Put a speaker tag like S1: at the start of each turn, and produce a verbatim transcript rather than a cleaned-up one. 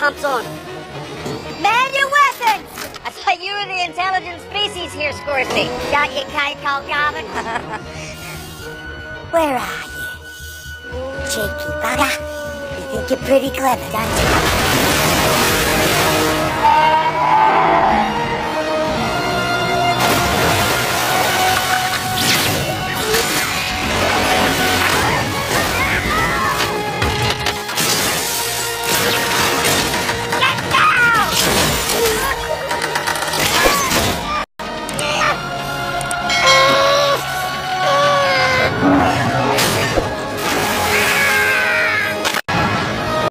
S1: pumps on.
S2: Man your weapons!
S1: I thought you were the intelligent species here, Scorsese.
S2: Got your kite called Garvin? Where are you? Cheeky bugger. You think you're pretty clever, don't you?